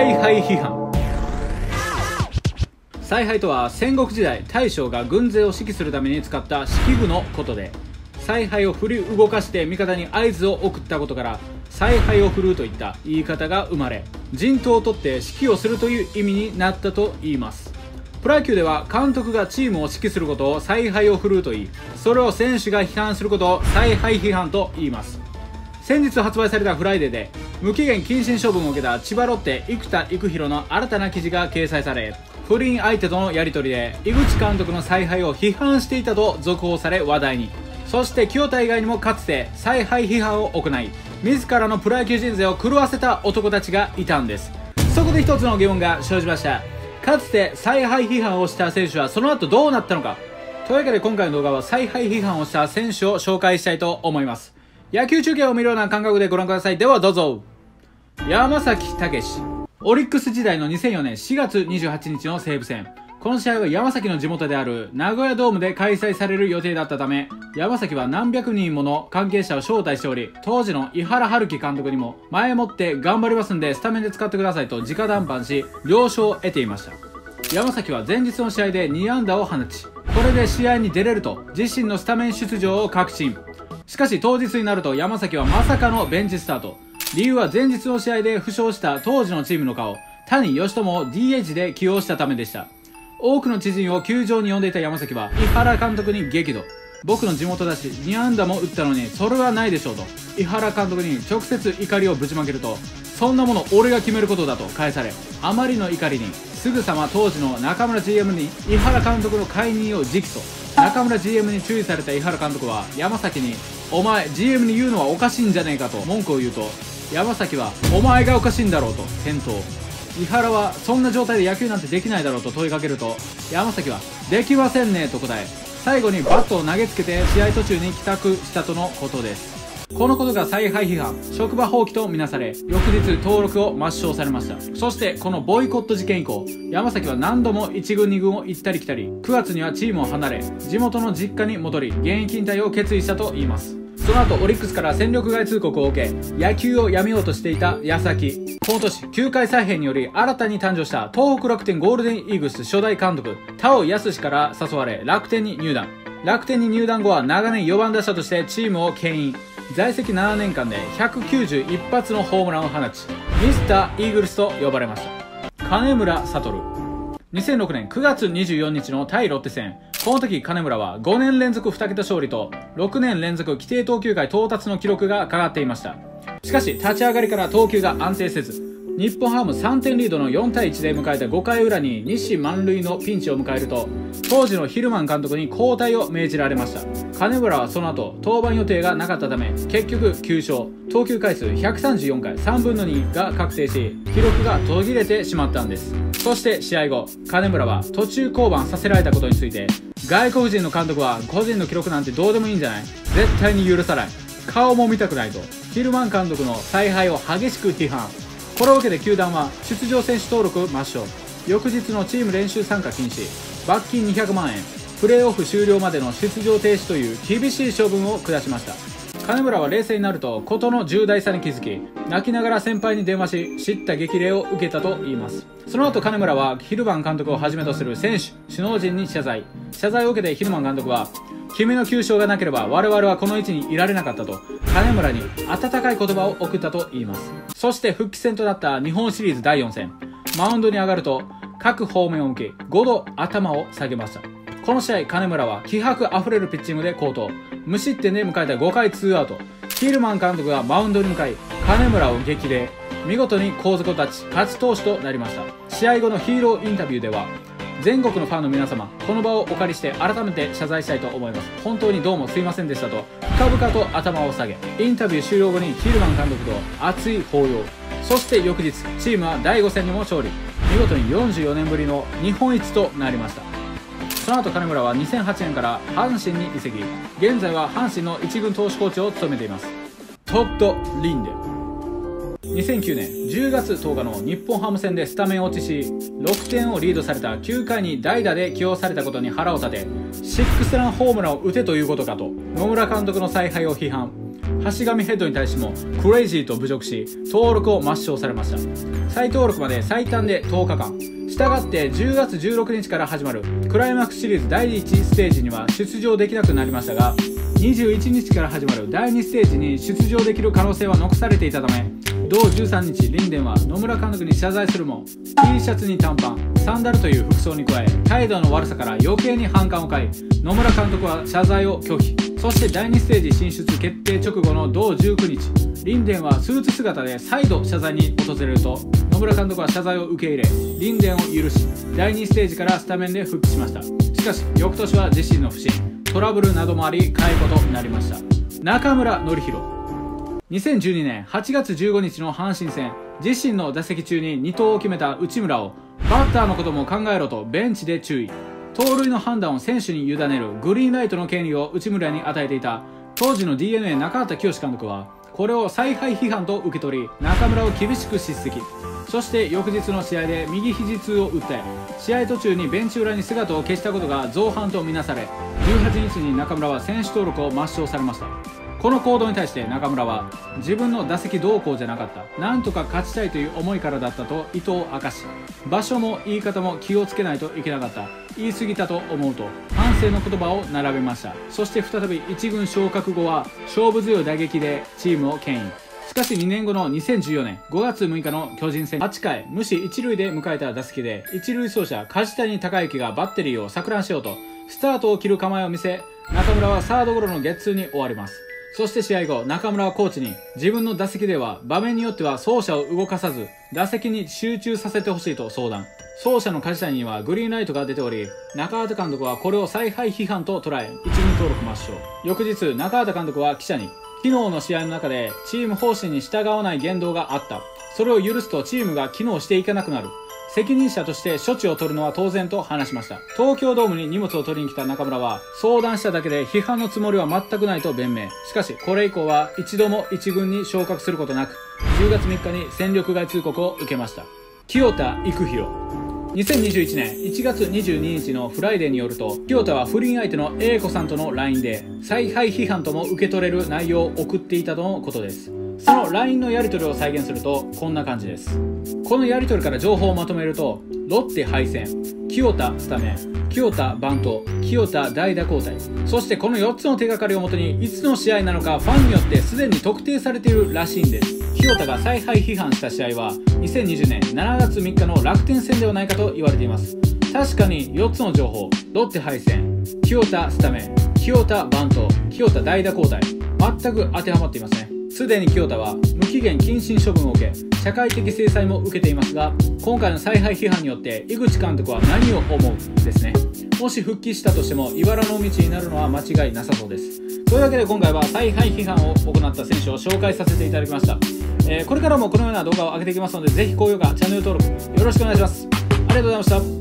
采配批判。采配とは戦国時代大将が軍勢を指揮するために使った指揮具のことで、采配を振り動かして味方に合図を送ったことから采配を振るうといった言い方が生まれ、陣頭を取って指揮をするという意味になったといいます。プロ野球では監督がチームを指揮することを采配を振るうといい、それを選手が批判することを采配批判と言います。先日発売されたフライデーで無期限謹慎処分を受けた千葉ロッテ生田育弘の新たな記事が掲載され、不倫相手とのやり取りで井口監督の采配を批判していたと続報され話題に。そして清田以外にもかつて采配批判を行い、自らのプロ野球人生を狂わせた男たちがいたんです。そこで一つの疑問が生じました。かつて采配批判をした選手はその後どうなったのか。というわけで今回の動画は采配批判をした選手を紹介したいと思います。野球中継を見るような感覚でご覧ください。ではどうぞ。山崎武史。オリックス時代の2004年4月28日の西武戦。この試合は山崎の地元である名古屋ドームで開催される予定だったため、山崎は何百人もの関係者を招待しており、当時の井原春樹監督にも前もって頑張りますんでスタメンで使ってくださいと直談判し、了承を得ていました。山崎は前日の試合で2安打を放ち、これで試合に出れると自身のスタメン出場を確信。しかし当日になると山崎はまさかのベンチスタート。理由は前日の試合で負傷した当時のチームの顔、谷義友を DH で起用したためでした。多くの知人を球場に呼んでいた山崎は井原監督に激怒。僕の地元だし2安打も打ったのにそれはないでしょうと井原監督に直接怒りをぶちまけると、そんなもの俺が決めることだと返され、あまりの怒りにすぐさま当時の中村 GM に井原監督の解任を直訴。中村 GM に注意された井原監督は山崎にお前 GM に言うのはおかしいんじゃねえかと文句を言うと、山崎はお前がおかしいんだろうと返答。井原はそんな状態で野球なんてできないだろうと問いかけると、山崎はできませんねと答え、最後にバットを投げつけて試合途中に帰宅したとのことです。このことが采配批判、職場放棄とみなされ、翌日登録を抹消されました。そしてこのボイコット事件以降、山崎は何度も1軍2軍を行ったり来たり、9月にはチームを離れ地元の実家に戻り現役引退を決意したといいます。その後オリックスから戦力外通告を受け野球をやめようとしていた矢先、この年球界再編により新たに誕生した東北楽天ゴールデンイーグルス初代監督田尾康から誘われ楽天に入団。楽天に入団後は長年4番打者としてチームを牽引。在籍7年間で191発のホームランを放ちミスターイーグルスと呼ばれました。金村悟。2006年9月24日の対ロッテ戦、この時金村は5年連続2桁勝利と6年連続規定投球回到達の記録がかかっていました。しかし立ち上がりから投球が安定せず、日本ハム3点リードの4対1で迎えた5回裏に西満塁のピンチを迎えると、当時のヒルマン監督に交代を命じられました。金村はその後登板予定がなかったため結局9勝、投球回数134回3分の2が確定し、記録が途切れてしまったんです。そして試合後、金村は途中降板させられたことについて、外国人の監督は個人の記録なんてどうでもいいんじゃない、絶対に許さない、顔も見たくないとヒルマン監督の采配を激しく批判。これを受けて球団は出場選手登録抹消、翌日のチーム練習参加禁止、罰金200万円、プレーオフ終了までの出場停止という厳しい処分を下しました。金村は冷静になると事の重大さに気づき、泣きながら先輩に電話し叱咤激励を受けたといいます。その後金村はヒルマン監督をはじめとする選手首脳陣に謝罪を受けてヒルマン監督は、君の9勝がなければ我々はこの位置にいられなかったと金村に温かい言葉を送ったといいます。そして復帰戦となった日本シリーズ第4戦、マウンドに上がると各方面を向け5度頭を下げました。この試合金村は気迫あふれるピッチングで好投、無失点で迎えた5回2アウト、ヒルマン監督がマウンドに向かい金村を激励、見事に後続を断ち勝ち投手となりました。試合後のヒーローインタビューでは、全国のファンの皆様、この場をお借りして改めて謝罪したいと思います。本当にどうもすいませんでしたと深々と頭を下げ、インタビュー終了後にヒルマン監督と熱い抱擁。そして翌日チームは第5戦にも勝利、見事に44年ぶりの日本一となりました。その後金村は2008年から阪神に移籍、現在は阪神の1軍投手コーチを務めています。トッド・リンデ。2009年10月10日の日本ハム戦でスタメン落ちし、6点をリードされた9回に代打で起用されたことに腹を立て、6ランホームランを打てということかと野村監督の采配を批判。 橋上ヘッドに対してもクレイジーと侮辱し、登録を抹消されました。再登録まで最短で10日間。したがって10月16日から始まるクライマックスシリーズ第1ステージには出場できなくなりましたが、21日から始まる第2ステージに出場できる可能性は残されていたため、同13日リンデンは野村監督に謝罪するも、 T シャツに短パン、サンダルという服装に加え態度の悪さから余計に反感を買い、野村監督は謝罪を拒否。そして第2ステージ進出決定直後の同19日、リンデンはスーツ姿で再度謝罪に訪れると、野村監督は謝罪を受け入れ、リンデンを許し第2ステージからスタメンで復帰しました。しかし翌年は自身の不振、トラブルなどもあり解雇となりました。中村紀弘。2012年8月15日の阪神戦、自身の打席中に2投を決めた内村をバッターのことも考えろとベンチで注意。盗塁の判断を選手に委ねるグリーンライトの権利を内村に与えていた当時の DNA 中畑清監督は、これを采配批判と受け取り中村を厳しく叱責。そして翌日の試合で右肘痛を訴え、試合途中にベンチ裏に姿を消したことが造反とみなされ、18日に中村は選手登録を抹消されました。この行動に対して中村は、自分の打席どうこうじゃなかった、なんとか勝ちたいという思いからだったと意図を明かし、場所も言い方も気をつけないといけなかった、言い過ぎたと思うと反省の言葉を並べました。そして再び1軍昇格後は勝負強い打撃でチームを牽引。しかし2年後の2014年5月6日の巨人戦、8回無視1塁で迎えた打席で一塁走者梶谷隆之がバッテリーを錯乱しようとスタートを切る構えを見せ、中村はサードゴロのゲッツーに終わります。そして試合後、中村はコーチに自分の打席では場面によっては走者を動かさず打席に集中させてほしいと相談。走者の梶谷にはグリーンライトが出ており、中畑監督はこれを采配批判と捉え1軍登録抹消。翌日、中畑監督は記者に、昨日の試合の中でチーム方針に従わない言動があった。それを許すとチームが機能していかなくなる。責任者として処置を取るのは当然と話しました。東京ドームに荷物を取りに来た中村は、相談しただけで批判のつもりは全くないと弁明。しかしこれ以降は一度も一軍に昇格することなく、10月3日に戦力外通告を受けました。清田育弘。2021年1月22日のフライデーによると、清田は不倫相手の A 子さんとの LINE で采配批判とも受け取れる内容を送っていたとのことです。その LINE のやり取りを再現するとこんな感じです。このやり取りから情報をまとめると、ロッテ敗戦、清田スタメン、清田バント、清田代打交代、そしてこの4つの手がかりをもとにいつの試合なのかファンによってすでに特定されているらしいんです。清田が采配批判した試合は2020年7月3日の楽天戦ではないかと言われています。確かに4つの情報、ロッテ敗戦、清田スタメン、清田バント、清田代打交代、全く当てはまっていますね。すでに清田は無期限謹慎処分を受け、社会的制裁も受けていますが、今回の采配批判によって井口監督は何を思うですね。もし復帰したとしても茨の道になるのは間違いなさそうです。というわけで今回は采配批判を行った選手を紹介させていただきました。これからもこのような動画を上げていきますので、ぜひ高評価、チャンネル登録よろしくお願いします。ありがとうございました。